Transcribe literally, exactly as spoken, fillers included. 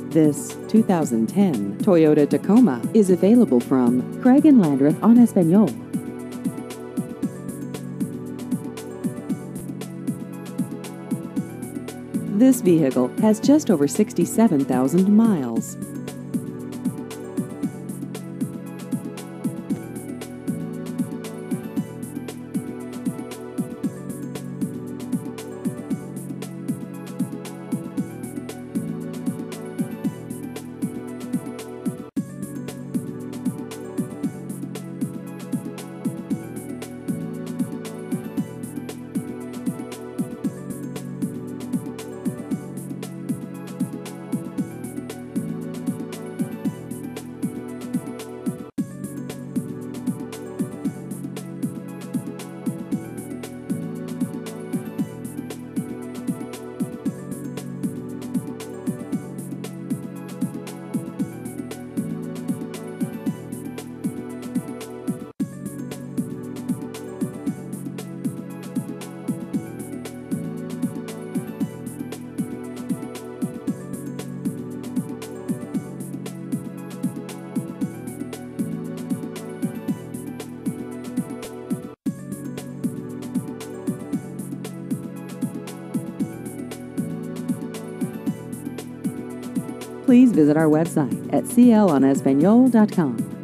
This two thousand ten Toyota Tacoma is available from Craig and Landreth on Espanol. This vehicle has just over sixty-seven thousand miles. Please visit our website at c l on espanol dot com.